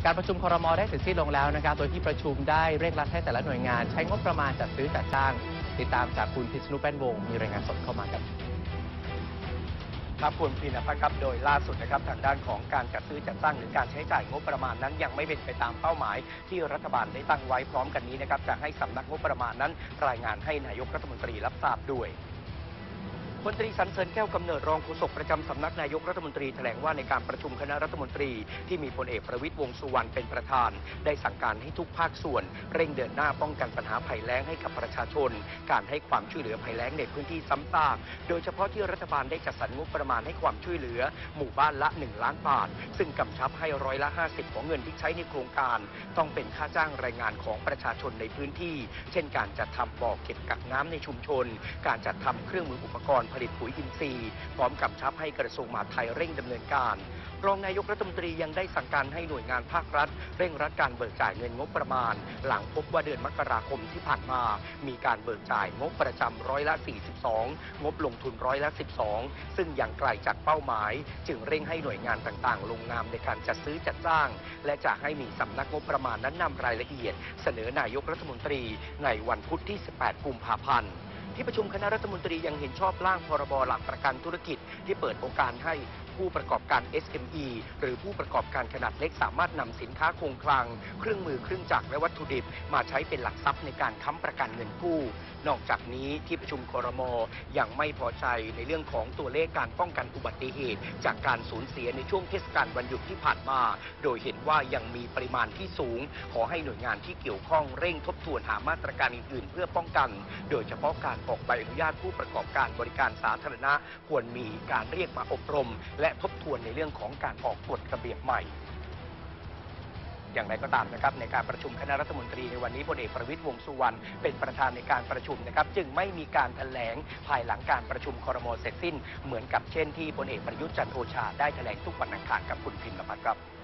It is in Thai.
การประชุมครม.ได้เสร็จสิ้นลงแล้วนะครับโดยที่ประชุมได้เร่งรัดให้แต่ละหน่วยงานใช้งบประมาณจัดซื้อจัดจ้างติดตามจากคุณพิษณุแป้นวงศ์มีรายงานสดเข้ามาครับครับคุณพินภัทรครับโดยล่าสุดนะครับทางด้านของการจัดซื้อจัดจ้างหรือการใช้จ่ายงบประมาณนั้นยังไม่เป็นไปตามเป้าหมายที่รัฐบาลได้ตั้งไว้พร้อมกันนี้นะครับจะให้สำนักงบประมาณนั้นรายงานให้นายกรัฐมนตรีรับทราบด้วยพลตรีสรรเสริญแก้วกำเนิดรองโฆษกประจำสำนักนายกรัฐมนตรีแถลงว่าในการประชุมคณะรัฐมนตรีที่มีพลเอกประวิตรวงษ์สุวรรณเป็นประธานได้สั่งการให้ทุกภาคส่วนเร่งเดินหน้าป้องกันปัญหาภัยแล้งให้กับประชาชนการให้ความช่วยเหลือภัยแล้งในพื้นที่ซ้ำซากโดยเฉพาะที่รัฐบาลได้จัดสรรงบประมาณให้ความช่วยเหลือหมู่บ้านละ1 ล้านบาทซึ่งกำชับให้50%ของเงินที่ใช้ในโครงการต้องเป็นค่าจ้างแรงงานของประชาชนในพื้นที่เช่นการจัดทำบ่อเก็บกักน้ำในชุมชนการจัดทำเครื่องมืออุปกรณ์ผลิตปุ๋ยอินทรีย์พร้อมกำชับให้กระทรวงมหาดไทยเร่งดำเนินการรองนายกรัฐมนตรียังได้สั่งการให้หน่วยงานภาครัฐเร่งรัดการเบิกจ่ายเงินงบประมาณหลังพบว่าเดือนมกราคมที่ผ่านมามีการเบิกจ่ายงบประจำ42%งบลงทุน12%ซึ่งยังไกลจากเป้าหมายจึงเร่งให้หน่วยงานต่างๆลงนามในการจัดซื้อจัดจ้างและจะให้มีสำนักงบประมาณนั้นนำรายละเอียดเสนอนายกรัฐมนตรีในวันพุธที่18 กุมภาพันธ์ที่ประชุมคณะรัฐมนตรียังเห็นชอบร่างพรบหลักประกันธุรกิจที่เปิดโอกาสให้ผู้ประกอบการ SME หรือผู้ประกอบการขนาดเล็กสามารถนำสินค้าคงคลังเครื่องมือเครื่องจักรและวัตถุดิบมาใช้เป็นหลักทรัพย์ในการค้ำประกันเงินกู้นอกจากนี้ที่ประชุมครม.ยังไม่พอใจในเรื่องของตัวเลขการป้องกันอุบัติเหตุจากการสูญเสียในช่วงเทศกาลวันหยุดที่ผ่านมาโดยเห็นว่ายังมีปริมาณที่สูงขอให้หน่วยงานที่เกี่ยวข้องเร่งทบทวนหามาตรการอื่นๆเพื่อป้องกันโดยเฉพาะการออกใบอนุญาตผู้ประกอบการบริการสาธารณะควรมีการเรียกมาอบรมและทบทวนในเรื่องของการออกกฎระเบียบใหม่อย่างไรก็ตามนะครับในการประชุมคณะรัฐมนตรีในวันนี้พลเอกประวิตรวงษ์สุวรรณเป็นประธานในการประชุมนะครับจึงไม่มีการแถลงภายหลังการประชุมครม.เสร็จสิ้นเหมือนกับเช่นที่พลเอกประยุทธ์จันทร์โอชาได้แถลงทุกวันอังคารกับคุณพิมพ์ภัทรครับ